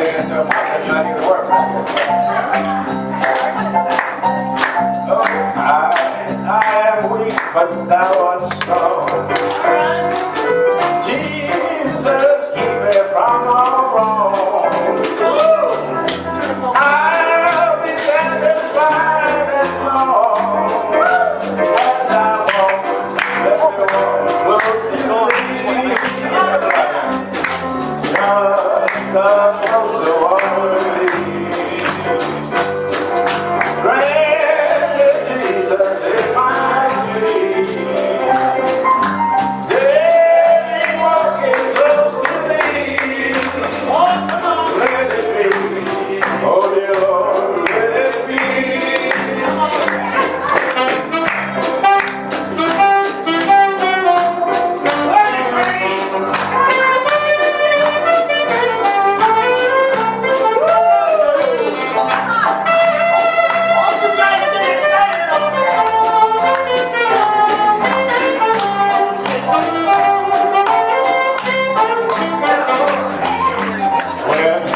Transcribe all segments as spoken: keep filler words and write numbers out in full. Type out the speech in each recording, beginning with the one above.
singing to a practice, I need to work practice. Oh, I, I am weak, but thou art strong. Jesus, keep me from all wrong. I'll be satisfied and long as I walk, let me walk close to thee. Just a closer walk with thee. Grant me, Jesus, if I please. Daily walking close to thee. Let it be, oh dear Lord, let it be.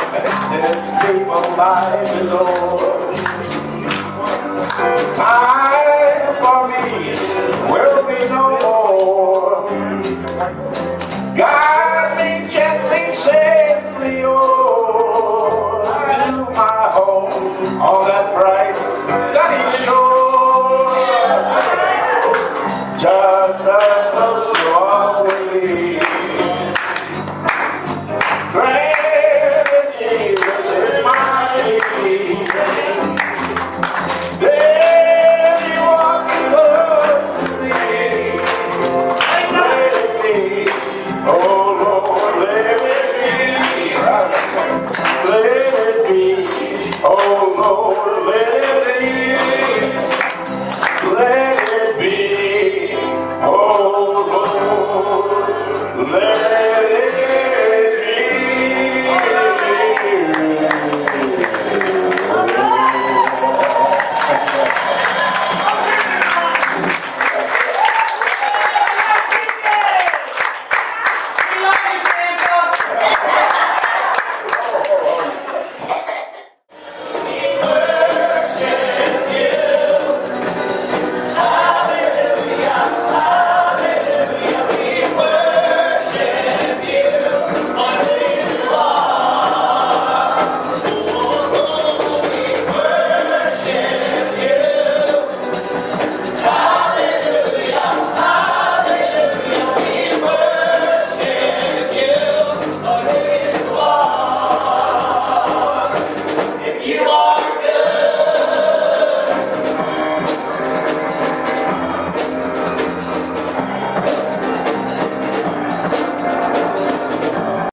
Life is over. Time